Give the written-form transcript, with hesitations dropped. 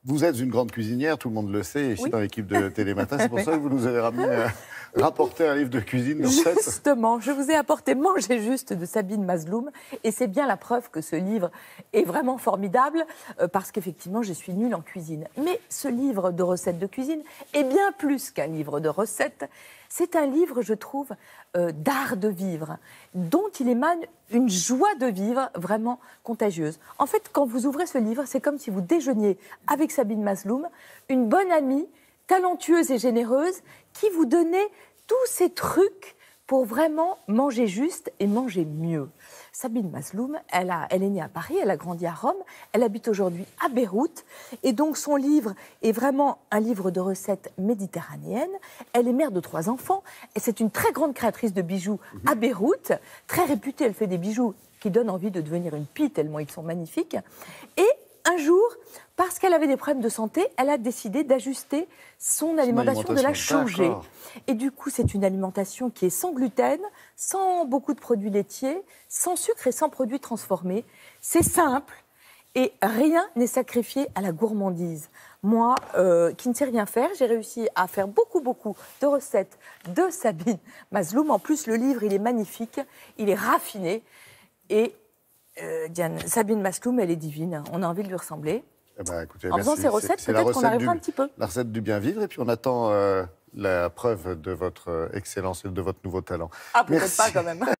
Vous êtes une grande cuisinière, tout le monde le sait, ici dans l'équipe de Télématin. C'est pour ça que vous nous avez ramené, rapporté un livre de cuisine, de recettes. Justement, je vous ai apporté Manger juste de Sabine Masloum. Et c'est bien la preuve que ce livre est vraiment formidable, parce qu'effectivement, je suis nulle en cuisine. Mais ce livre de recettes de cuisine est bien plus qu'un livre de recettes. C'est un livre, je trouve, d'art de vivre, dont il émane une joie de vivre vraiment contagieuse. En fait, quand vous ouvrez ce livre, c'est comme si vous déjeuniez avec Sabine Masloum, une bonne amie, talentueuse et généreuse, qui vous donnait tous ces trucs pour vraiment manger juste et manger mieux. Sabine Masloum, elle est née à Paris, elle a grandi à Rome, elle habite aujourd'hui à Beyrouth, et donc son livre est vraiment un livre de recettes méditerranéennes. Elle est mère de 3 enfants, et c'est une très grande créatrice de bijoux à Beyrouth, très réputée, elle fait des bijoux qui donnent envie de devenir une pie, tellement ils sont magnifiques. Et un jour, parce qu'elle avait des problèmes de santé, elle a décidé d'ajuster son alimentation, de la changer. Et du coup, c'est une alimentation qui est sans gluten, sans beaucoup de produits laitiers, sans sucre et sans produits transformés. C'est simple et rien n'est sacrifié à la gourmandise. Moi, qui ne sais rien faire, j'ai réussi à faire beaucoup de recettes de Sabine Masloum. En plus, le livre, il est magnifique, il est raffiné. Et Diane, Sabine Masloum, elle est divine. On a envie de lui ressembler. Eh ben, écoutez, en faisant ces recettes, peut-être qu'on arrivera un petit peu. La recette du bien vivre, et puis on attend la preuve de votre excellence et de votre nouveau talent. Ah, peut-être pas quand même.